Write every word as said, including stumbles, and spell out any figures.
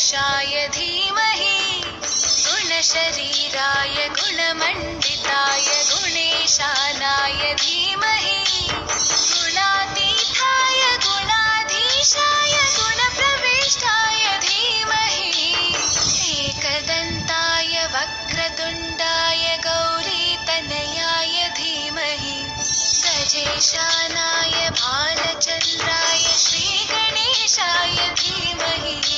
गणेशाय धीमहि गुणशरीराय गुणमण्डिताय गुणेशानाय धीमहि गुणातीताय गुणाधीशाय गुणप्रविष्टाय धीमहि एकदन्ताय वक्रतुण्डाय गौरीतनयाय धीमहि गजेशानाय भालचन्द्राय श्रीगणेशाय धीमहि